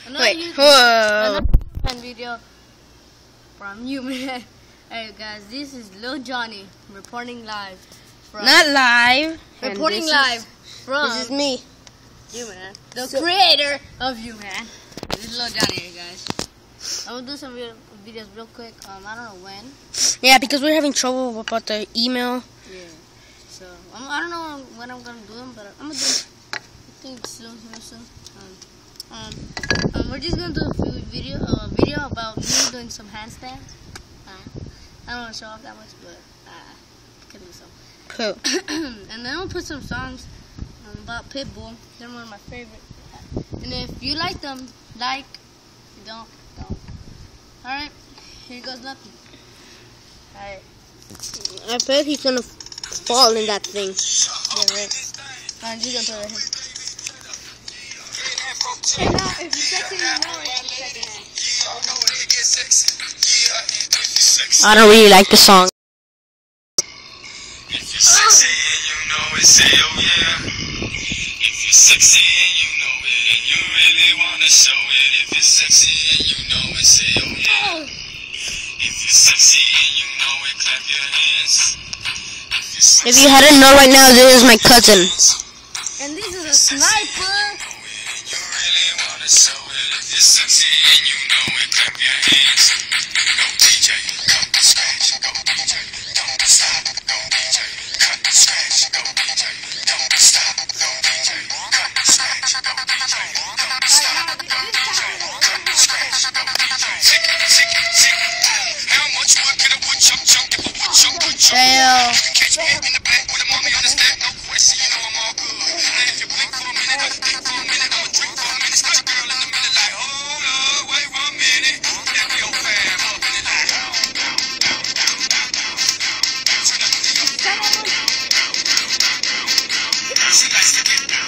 Another video from you, man. Hey guys, this is Lil Johnny reporting live from... Not live. Reporting live from... This is me. You, man. The creator of you, man. This is Lil Johnny here, guys. I'm gonna do some videos real quick. I don't know when. Yeah, because we're having trouble about the email. Yeah. So, I don't know when I'm gonna do them, but I'm gonna do them. I think soon, real soon. We're just gonna do a video about me doing some handstands. I don't want to show off that much, but I can do some. Cool. And then I'll put some songs about Pitbull. They're one of my favorite. And if you like them, like. If you don't. Alright, here goes nothing. Alright. I bet he's gonna fall in that thing. Yeah, right. Alright, he's gonna throw it in. Hey, now, if you're sexy, you know it's I don't really like the song. If you're sexy and you know it, say oh yeah. If you're sexy and you know it and you really wanna show it. If you're sexy and you know it, say oh yeah. If you're sexy and you know it, clap your hands. If you hadn't known right now, this is my cousin. And this is a sniper. You really wanna show it. If you're sexy and you know it, clap your hands. Go DJ, go scratch, go DJ, don't stop, go DJ, cut scratch, go DJ, don't stop, go DJ, cut scratch, go DJ, don't stop, go DJ, cut scratch, go DJ. Tick. How much wood could a woodchuck chunk if a woodchuck would chunk? Catch me in the back with a mommy on the stack, no question, you know I'm all good. And if you blink for a minute, I'll think for a minute, I'ma drink for a minute, got your girl in the middle like, hold up, wait 1 minute, that be your fam up in it like, she likes to get down.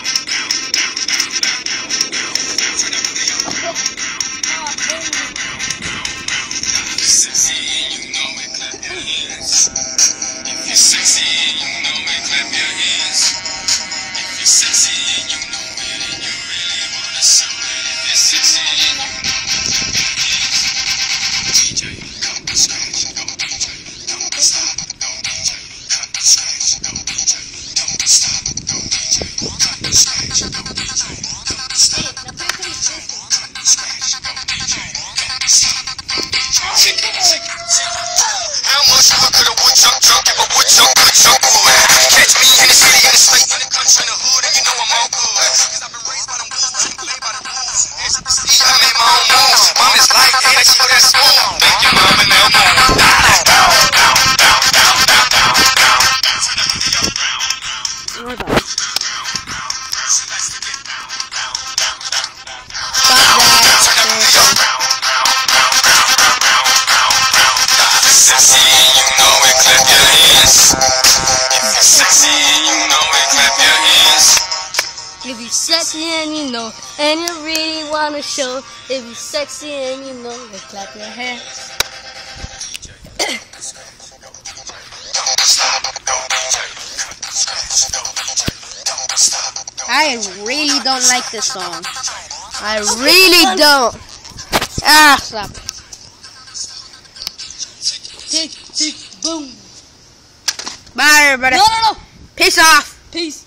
Sexy and you know it, clap your hands. If you're sexy and you know it, clap your hands. If you're sexy and you know it and you really wanna show it. If you're sexy and you know it, clap your hands. DJ, cut the scratch, go DJ, don't stop, go DJ, cut the scratch, go DJ, don't stop, go DJ, cut the scratch, go DJ, don't stop, cut the scratch, go DJ, don't stop, go DJ. How much wood could a woodchuck chunk if a woodchuck could chunk wood? Catch me in the city, in the state, in the country, in the hood, and you know I'm all good. Cause I've been raised by them wolves, didn't play by the rules. As you can see, I made my own moves. Mom is like, hey, she know that smooth. Thank you, mom, and now move. Sexy and you know it, clap your hands. If you're sexy and you know it, clap your hands. If you're sexy and you know, and you really wanna show. If you're sexy and you know, then clap your hands. I really don't like this song. I really don't. Ah, stop. Tick, tick, boom. Bye, everybody. No. Peace off. Peace.